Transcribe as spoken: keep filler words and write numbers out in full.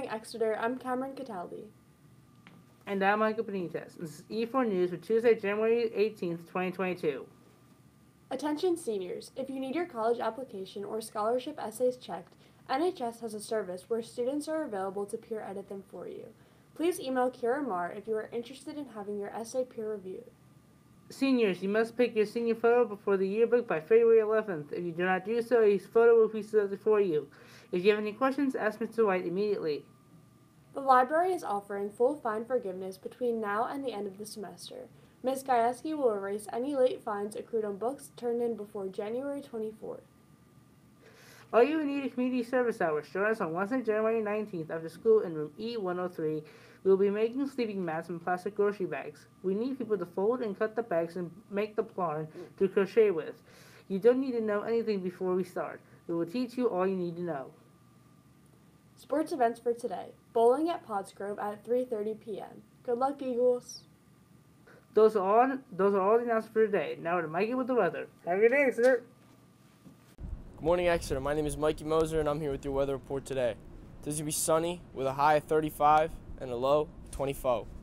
Exeter, I'm Cameron Cataldi. And I'm Michael Benitez. This is E four News for Tuesday, January eighteenth, twenty twenty-two. Attention seniors, if you need your college application or scholarship essays checked, N H S has a service where students are available to peer edit them for you. Please email Kira Marr if you are interested in having your essay peer reviewed. Seniors, you must pick your senior photo before the yearbook by February eleventh. If you do not do so, a photo will be selected for you. If you have any questions, ask Mister White immediately. The library is offering full fine forgiveness between now and the end of the semester. Miz Gajewski will erase any late fines accrued on books turned in before January twenty-fourth. All you need a community service hours. Join us on Wednesday, January nineteenth after school in room E one oh three. We will be making sleeping mats and plastic grocery bags. We need people to fold and cut the bags and make the yarn to crochet with. You don't need to know anything before we start. We will teach you all you need to know. Sports events for today. Bowling at Pottsgrove at three thirty p.m. Good luck, Eagles. Those are all, those are all the announcements for today. Now to Mikey with the weather. Have a good day, sir. Good morning, Exeter. My name is Mikey Moser, and I'm here with your weather report today. It's going to be sunny with a high of thirty-five and a low of twenty-four.